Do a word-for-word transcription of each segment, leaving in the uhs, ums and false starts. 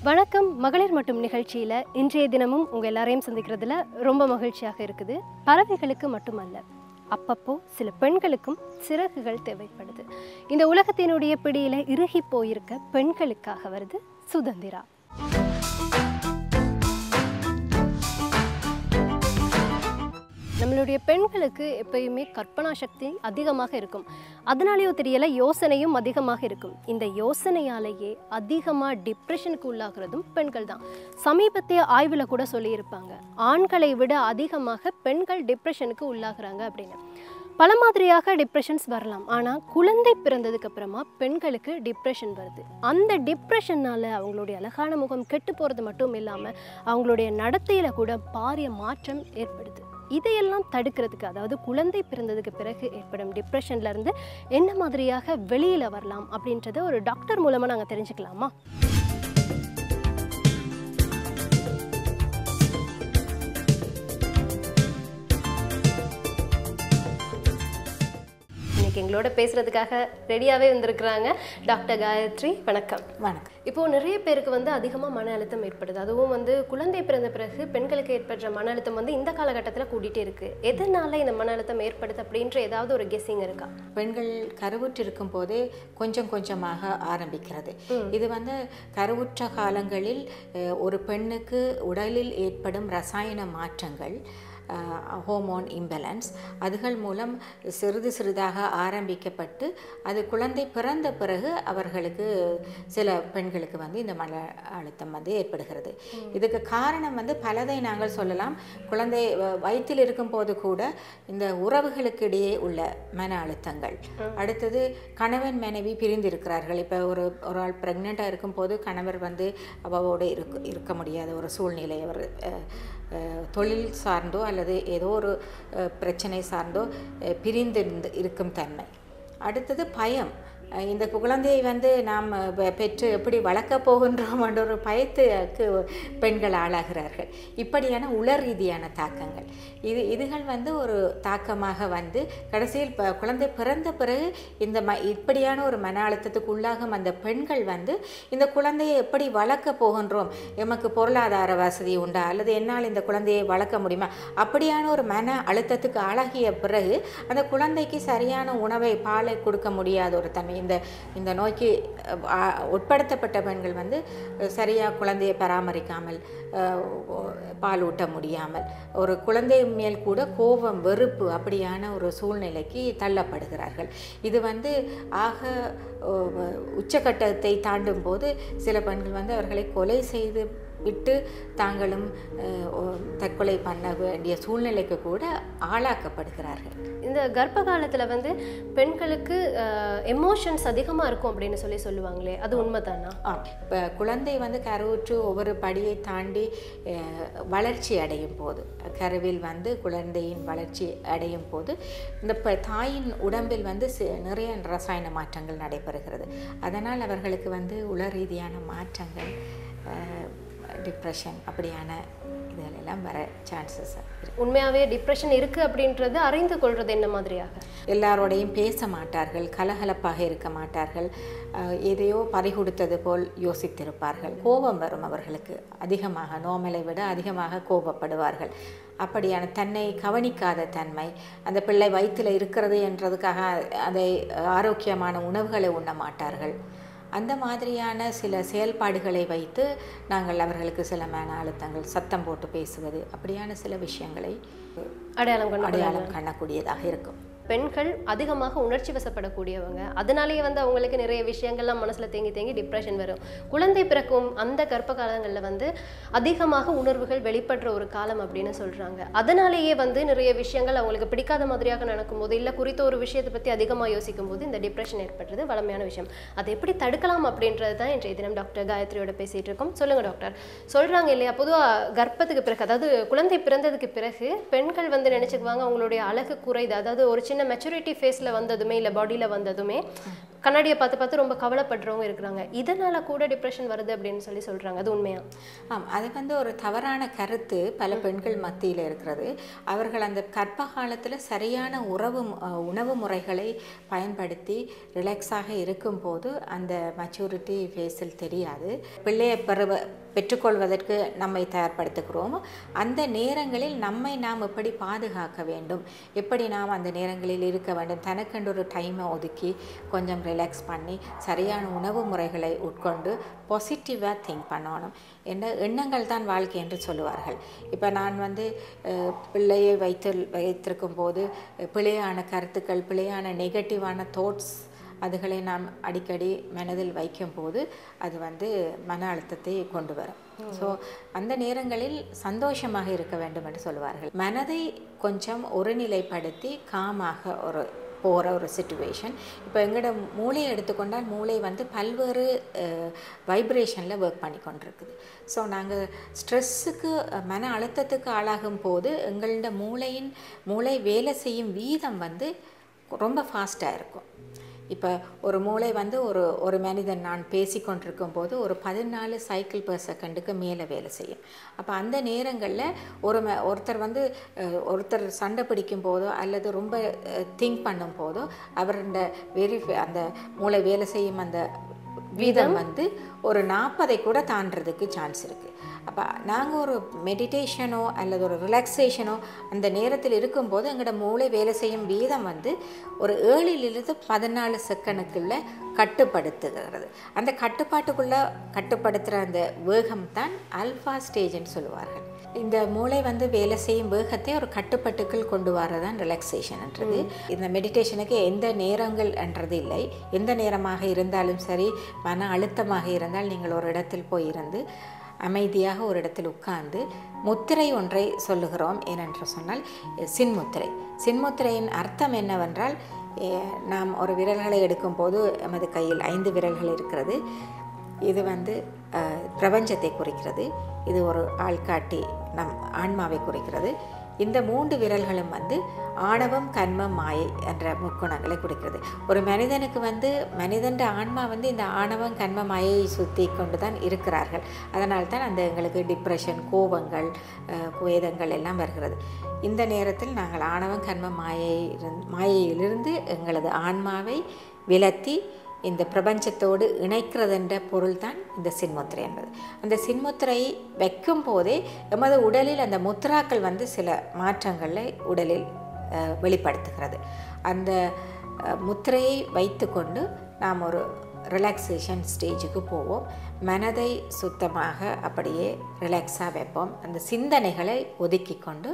வணக்கம் மகளிர் மட்டும் நிகழ்ச்சியில் இன்றைய தினமும் உங்கள் எல்லாரையும் சந்திக்கிறதுல ரொம்ப மகிழ்ச்சியாக இருக்குது. பறவைகளுக்கு மட்டுமல்ல, அப்பப்போ சில பெண்களுக்கும் சிறகுகள் தேவைப்படுது. இந்த உலகத்தினுடைய பிடியில் இறுகி போயிருக்க பெண்களுக்காக வருது சுதந்திரா. நம்மளுடைய பெண்களுக்கு எப்பயுமே கற்பனா சக்தி அதிகமாக இருக்கும். அதனாலேயோ தெரியல, யோசனையும் அதிகமாக இருக்கும். இந்த யோசனையாலேயே அதிகமாக டிப்ரெஷனுக்கு உள்ளாகிறதும் பெண்கள் தான். சமீபத்திய ஆய்வில் கூட சொல்லியிருப்பாங்க, ஆண்களை விட அதிகமாக பெண்கள் டிப்ரெஷனுக்கு உள்ளாகிறாங்க அப்படின்னு. பல மாதிரியாக டிப்ரெஷன்ஸ் வரலாம். ஆனால் குழந்தை பிறந்ததுக்கு அப்புறமா பெண்களுக்கு டிப்ரெஷன் வருது. அந்த டிப்ரெஷனால் அவங்களுடைய அழகான முகம் கெட்டு போகிறது மட்டும் இல்லாமல் அவங்களுடைய நடத்தையில் கூட பாரிய மாற்றம் ஏற்படுது. இதையெல்லாம் தடுக்கிறதுக்கு, அதாவது குழந்தை பிறந்ததுக்கு பிறகு ஏற்படும் டிப்ரெஷன்லேருந்து என்ன மாதிரியாக வெளியில் வரலாம் அப்படின்றத ஒரு டாக்டர் மூலமாக நாங்கள் தெரிஞ்சுக்கலாமா? எங்களோட பேசுறதுக்காக ரெடியாகவே வந்திருக்கிறாங்க டாக்டர் காயத்ரி. வணக்கம். வணக்கம். இப்போது நிறைய பேருக்கு வந்து அதிகமாக மன அழுத்தம் ஏற்படுது. அதுவும் வந்து குழந்தை பிறந்த பிறகு பெண்களுக்கு ஏற்படுற மன அழுத்தம் வந்து இந்த காலகட்டத்தில் கூட்டிகிட்டே இருக்குது. எதனால இந்த மன அழுத்தம் ஏற்படுது அப்படின்ற ஏதாவது ஒரு கெஸ்ஸிங் இருக்கா? பெண்கள் கருவுற்று இருக்கும் போதே கொஞ்சம் கொஞ்சமாக ஆரம்பிக்கிறது. இது வந்து கருவுற்ற காலங்களில் ஒரு பெண்ணுக்கு உடலில் ஏற்படும் ரசாயன மாற்றங்கள், ஹோமோன் இம்பேலன்ஸ், அதுகள் மூலம் சிறிது சிறிதாக ஆரம்பிக்கப்பட்டு அது குழந்தை பிறந்த பிறகு அவர்களுக்கு சில பெண்களுக்கு வந்து இந்த மன அழுத்தம் வந்து ஏற்படுகிறது. இதுக்கு காரணம் வந்து பலதை நாங்கள் சொல்லலாம். குழந்தை வயிற்றில் இருக்கும் போது கூட இந்த உறவுகளுக்கு இடையே உள்ள மன அழுத்தங்கள், அடுத்தது கணவன் மனைவி பிரிந்திருக்கிறார்கள். இப்போ ஒரு ஒரு ஆள் ப்ரெக்னெண்ட்டாக இருக்கும் போது கணவர் வந்து அவளோடு இருக்க இருக்க முடியாத ஒரு சூழ்நிலை, அவர் தொழில் சார்ந்தோ அல்லது ஏதோ ஒரு பிரச்சனை சார்ந்தோ பிரிந்து இருக்கும் தன்மை. அடுத்தது பயம். இந்த குழந்தையை வந்து நாம் பெற்று எப்படி வளர்க்க போகின்றோம் என்ற ஒரு பயத்துக்கு பெண்கள் ஆளாகிறார்கள். இப்படியான உள ரீதியான தாக்கங்கள், இது இதுகள் வந்து ஒரு தாக்கமாக வந்து கடைசியில் இப்போ குழந்தை பிறந்த பிறகு இந்த ம இப்படியான ஒரு மன அழுத்தத்துக்கு உள்ளாகும் அந்த பெண்கள் வந்து இந்த குழந்தையை எப்படி வளர்க்க போகின்றோம், எமக்கு பொருளாதார வசதி உண்டா அல்லது என்னால் இந்த குழந்தையை வளர்க்க முடியுமா, அப்படியான ஒரு மன அழுத்தத்துக்கு ஆளாகிய பிறகு அந்த குழந்தைக்கு சரியான உணவை, பாலை கொடுக்க முடியாத ஒரு தன்மை, இந்த இந்த நோய்க்கு உட்படுத்தப்பட்ட பெண்கள் வந்து சரியாக குழந்தையை பராமரிக்காமல், பால் ஊட்ட முடியாமல், ஒரு குழந்தை மேல் கூட கோபம், வெறுப்பு, அப்படியான ஒரு சூழ்நிலைக்கு தள்ளப்படுகிறார்கள். இது வந்து ஆக உச்சக்கட்டத்தை தாண்டும் போது சில பெண்கள் வந்து அவர்களை கொலை செய்து விட்டு தாங்களும் தற்கொலை பண்ண வேண்டிய சூழ்நிலைக்கு கூட ஆளாக்கப்படுகிறார்கள். இந்த கர்ப்ப காலத்தில் வந்து பெண்களுக்கு எமோஷன்ஸ் அதிகமாக இருக்கும் அப்படின்னு சொல்லி சொல்லுவாங்களே, அது உண்மைதானா? ஆ, இப்போ குழந்தை வந்து கருவுற்று ஒவ்வொரு படியை தாண்டி வளர்ச்சி அடையும் போது, கருவில் வந்து குழந்தையின் வளர்ச்சி அடையும் போது இந்த தாயின் உடம்பில் வந்து நிறைய ரசாயன மாற்றங்கள் நடைபெறுகிறது. அதனால் அவர்களுக்கு வந்து உள ரீதியான மாற்றங்கள், டிப்ரெஷன் அப்படியான இதெல்லாம் வர சான்சஸ். உண்மையாகவே டிப்ரெஷன் இருக்குது அப்படின்றது அறிந்து கொள்வது என்ன மாதிரியாக? எல்லாரோடையும் பேச மாட்டார்கள், கலகலப்பாக இருக்க மாட்டார்கள், எதையோ பறிகொடுத்தது போல் யோசித்திருப்பார்கள், கோபம் வரும் அவர்களுக்கு அதிகமாக, நோமலை விட அதிகமாக கோபப்படுவார்கள். அப்படியான தன்னை கவனிக்காத தன்மை, அந்த பிள்ளை வயிற்றில் இருக்கிறது என்றதுக்காக அதை ஆரோக்கியமான உணவுகளை உண்ண மாட்டார்கள். அந்த மாதிரியான சில செயல்பாடுகளை வைத்து நாங்கள் அவர்களுக்கு சில மன அழுத்தங்கள், சத்தம் போட்டு பேசுவது, அப்படியான சில விஷயங்களை அடையாளம் அடையாளம் காணக்கூடியதாக இருக்கும். பெண்கள் அதிகமாக உணர்ச்சி வசப்படக்கூடியவங்க. அதனாலேயே வந்து அவங்களுக்கு நிறைய விஷயங்கள்லாம் மனசில் தேங்கி தேங்கி டிப்ரெஷன் வரும். குழந்தை பிறக்கும் அந்த கர்ப்ப காலங்களில் வந்து அதிகமாக உணர்வுகள் வெளிப்படுற ஒரு காலம் அப்படின்னு சொல்கிறாங்க. அதனாலேயே வந்து நிறைய விஷயங்கள் அவங்களுக்கு பிடிக்காத மாதிரியாக நடக்கும்போது, இல்லை குறித்த ஒரு விஷயத்தை பற்றி அதிகமாக யோசிக்கும் போது இந்த டிப்ரெஷன் ஏற்படுறது வளமையான விஷயம். அதை எப்படி தடுக்கலாம் அப்படின்றது தான் இன்றைய தினம் டாக்டர் காயத்ரியோட பேசிகிட்டு இருக்கோம். சொல்லுங்கள் டாக்டர். சொல்கிறாங்க இல்லையா, பொதுவாக கர்ப்பத்துக்கு பிறகு, அதாவது குழந்தை பிறந்ததுக்கு பிறகு பெண்கள் வந்து நினச்சிக்குவாங்க அவங்களுடைய அழகு குறைது, அதாவது ஒரு சின்ன மெச்சூரிட்டி ஃபேஸில் வந்ததுமே இல்லை பாடியில் வந்ததுமே கண்ணாடியை பார்த்து பார்த்து ரொம்ப கவலைப்படுறவங்க இருக்கிறாங்க. இதனால கூட டிப்ரெஷன் வருது அப்படின்னு சொல்லி சொல்கிறாங்க. அது உண்மையா? ஆம், அது வந்து ஒரு தவறான கருத்து பல பெண்கள் மத்தியில் இருக்கிறது. அவர்கள் அந்த கர்ப்ப காலத்தில் சரியான உறவு உணவு முறைகளை பயன்படுத்தி ரிலாக்ஸாக இருக்கும்போது அந்த மெச்சூரிட்டி ஃபேஸில் தெரியாது. பிள்ளையை பெறுவ பெற்றுக்கொள்வதற்கு நம்மை தயார்படுத்துகிறோம். அந்த நேரங்களில் நம்மை நாம் எப்படி பாதுகாக்க வேண்டும், எப்படி நாம் அந்த நேரங்களில் இருக்க வேண்டும், தனக்கென்று ஒரு டைமை ஒதுக்கி கொஞ்சம் ரிலாக்ஸ் பண்ணி சரியான உணவு முறைகளை உட்கொண்டு பாசிட்டிவாக திங்க் பண்ணணும். என்ன எண்ணங்கள் தான் வாழ்க்கை என்று சொல்லுவார்கள். இப்போ நான் வந்து பிள்ளையை வைத்து வைத்திருக்கும் போது பிழையான கருத்துக்கள், பிழையான நெகட்டிவான தாட்ஸ் அதுகளை நாம் அடிக்கடி மனதில் வைக்கும்போது அது வந்து மன அழுத்தத்தை கொண்டு வரும். ஸோ அந்த நேரங்களில் சந்தோஷமாக இருக்க வேண்டும் என்று சொல்லுவார்கள். மனதை கொஞ்சம் ஒருநிலைப்படுத்தி காமாக ஒரு போகிற ஒரு சிச்சுவேஷன். இப்போ எங்களோட மூளையை எடுத்துக்கொண்டால் மூளை வந்து பல்வேறு வைப்ரேஷனில் ஒர்க் பண்ணி கொண்டிருக்குது. ஸோ நாங்கள் ஸ்ட்ரெஸ்ஸுக்கு மன அழுத்தத்துக்கு ஆளாகும் போது எங்களோட மூளையின் மூளை வேலை செய்யும் வீதம் வந்து ரொம்ப ஃபாஸ்ட்டாக இருக்கும். இப்போ ஒரு மூளை வந்து ஒரு ஒரு மனிதன் நான் பேசி கொண்டிருக்கும் போது ஒரு பதினாலு சைக்கிள் பெர் செகண்டுக்கு மேலே வேலை செய்யும். அப்போ அந்த நேரங்களில் ஒரு ம ஒருத்தர் வந்து ஒருத்தர் சண்டை பிடிக்கும் போதோ அல்லது ரொம்ப திங்க் பண்ணும் போதோ அவரோட வெரி அந்த மூளை வேலை செய்யும் அந்த வீதம் வந்து ஒரு நாற்பதை கூட தாண்டறதுக்கு சான்ஸ் இருக்குது. அப்போ நாங்கள் ஒரு மெடிடேஷனோ அல்லது ஒரு ரிலாக்ஸேஷனோ அந்த நேரத்தில் இருக்கும்போது எங்களோட மூளை வேலை செய்யும் வீதம் வந்து ஒரு ஏழிலிருந்து பதினாலு செகண்டுக்குள்ளே கட்டுப்படுத்துகிறது. அந்த கட்டுப்பாட்டுக்குள்ளே கட்டுப்படுத்துகிற அந்த வேகம் தான் அல்ஃபா ஸ்டேஜ்னு சொல்லுவார்கள். இந்த மூளை வந்து வேலை செய்யும் வேகத்தை ஒரு கட்டுப்பாட்டுக்குள் கொண்டு வரதான் ரிலாக்ஸேஷன்ன்றது. இந்த மெடிடேஷனுக்கு எந்த நேரங்கள் என்றது இல்லை. எந்த நேரமாக இருந்தாலும் சரி, மன அழுத்தமாக இருந்தால் நீங்கள் ஒரு இடத்தில் போய் இருந்து அமைதியாக ஒரு இடத்தில் உட்கார்ந்து முத்திரை ஒன்றை சொல்லுகிறோம். ஏனென்று சொன்னால் சின்முத்திரை. சின்முத்திரையின் அர்த்தம் என்னவென்றால், நாம் ஒரு விரல்களை எடுக்கும்போது எமது கையில் ஐந்து விரல்கள் இருக்கிறது. இது வந்து பிரபஞ்சத்தை குறிக்கிறது. இது ஒரு ஆள்காட்டி நம் ஆன்மாவை குறிக்கிறது. இந்த மூன்று விரல்களும் வந்து ஆணவம், கண்மம், மாயை என்ற முக்குணங்களை குறிக்கிறது. ஒரு மனிதனுக்கு வந்து மனிதன் ஆன்மா வந்து இந்த ஆணவம், கண்ம, மாயையை சுற்றி கொண்டு தான் இருக்கிறார்கள். அதனால் தான் அந்த எங்களுக்கு டிப்ரெஷன், கோபங்கள், குவேதங்கள் எல்லாம் வருகிறது. இந்த நேரத்தில் நாங்கள் ஆணவம், கண்ம, மாயை மாயையிலிருந்து எங்களது ஆன்மாவை விலத்தி இந்த பிரபஞ்சத்தோடு இணைக்கிறதுன்ற பொருள் தான் இந்த சின்முத்திரை என்பது. அந்த சின்முத்திரை வைக்கும் போதே எமது உடலில் அந்த முத்ராக்கள் வந்து சில மாற்றங்களை உடலில் வெளிப்படுத்துகிறது. அந்த முத்திரையை வைத்து கொண்டு நாம் ஒரு ரிலாக்ஸேஷன் ஸ்டேஜுக்கு போவோம். மனதை சுத்தமாக அப்படியே ரிலாக்ஸாக வைப்போம். அந்த சிந்தனைகளை ஒதுக்கி கொண்டு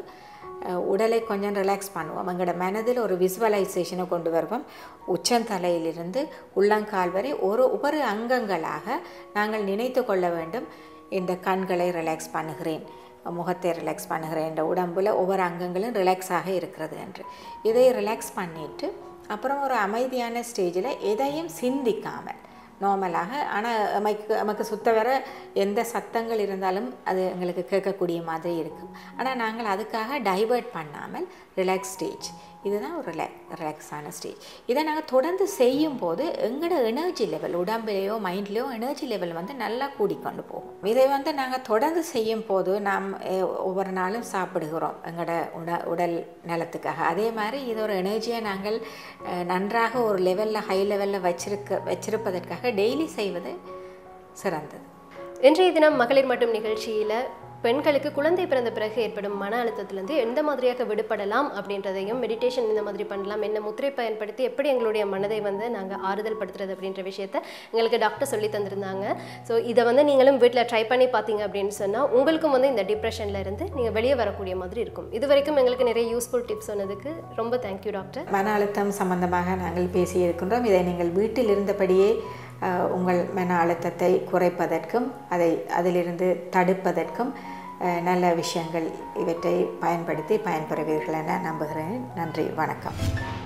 உடலை கொஞ்சம் ரிலாக்ஸ் பண்ணுவோம். எங்களோட மனதில் ஒரு விசுவலைசேஷனை கொண்டு வருவோம். உச்சந்தலையிலிருந்து உள்ளங்கால் வரை ஒரு ஒவ்வொரு அங்கங்களாக நாங்கள் நினைத்து கொள்ள வேண்டும். இந்த கண்களை ரிலாக்ஸ் பண்ணுகிறேன், முகத்தை ரிலாக்ஸ் பண்ணுகிறேன், இந்த உடம்பில் ஒவ்வொரு அங்கங்களும் ரிலாக்ஸாக இருக்கிறது என்று இதை ரிலாக்ஸ் பண்ணிவிட்டு அப்புறம் ஒரு அமைதியான ஸ்டேஜில் எதையும் சிந்திக்காமல் நார்மலாக, ஆனால் நமக்கு நமக்கு சுத்த வர எந்த சத்தங்கள் இருந்தாலும் அது எங்களுக்கு கேட்கக்கூடிய மாதிரி இருக்கும். ஆனால் நாங்கள் அதுக்காக டைவர்ட் பண்ணாமல் ரிலாக்ஸ் ஸ்டேஜ், இதுதான் ஒரு ரிலாக் ரிலாக்ஸான ஸ்டேஜ். இதை நாங்கள் தொடர்ந்து செய்யும் போது எங்களோட எனர்ஜி லெவல், உடம்புலையோ மைண்ட்லேயோ எனர்ஜி லெவல் வந்து நல்லா கூடிக்கொண்டு போகும். இதை வந்து நாங்கள் தொடர்ந்து செய்யும் போது நாம் ஒவ்வொரு நாளும் சாப்பிடுகிறோம் எங்களோட உட உடல் நலத்துக்காக. அதே மாதிரி இது ஒரு எனர்ஜியை நாங்கள் நன்றாக ஒரு லெவலில் ஹை லெவலில் வச்சிருக்க வச்சிருப்பதற்காக டெய்லி செய்வது சிறந்தது. இன்றைய தினம் மகளிர் மட்டும் நிகழ்ச்சியில் பெண்களுக்கு குழந்தை பிறந்த பிறகு ஏற்படும் மன அழுத்தத்திலிருந்து எந்த மாதிரியாக விடுபடலாம் அப்படின்றதையும், மெடிடேஷன் இந்த மாதிரி பண்ணலாம், என்ன முத்திரை பயன்படுத்தி எப்படி எங்களுடைய மனதை வந்து நாங்கள் ஆறுதல் படுத்துறது அப்படின்ற விஷயத்த எங்களுக்கு டாக்டர் சொல்லி தந்திருந்தாங்க. ஸோ இதை வந்து நீங்களும் வீட்டில் ட்ரை பண்ணி பார்த்தீங்க அப்படின்னு சொன்னால் உங்களுக்கும் வந்து இந்த டிப்ரெஷனில் இருந்து நீங்கள் வெளியே வரக்கூடிய மாதிரி இருக்கும். இது வரைக்கும் எங்களுக்கு நிறைய யூஸ்ஃபுல் டிப்ஸ் சொன்னதுக்கு ரொம்ப தேங்க்யூ டாக்டர். மன அழுத்தம் சம்பந்தமாக நாங்கள் பேசியிருக்கின்றோம். இதை நீங்கள் வீட்டில் இருந்தபடியே உங்கள் மன அழுத்தத்தை குறைப்பதற்கும் அதை அதிலிருந்து தடுப்பதற்கும் நல்ல விஷயங்கள் இவற்றை பயன்படுத்தி பயன்பெறுவீர்கள் என நம்புகிறேன். நன்றி, வணக்கம்.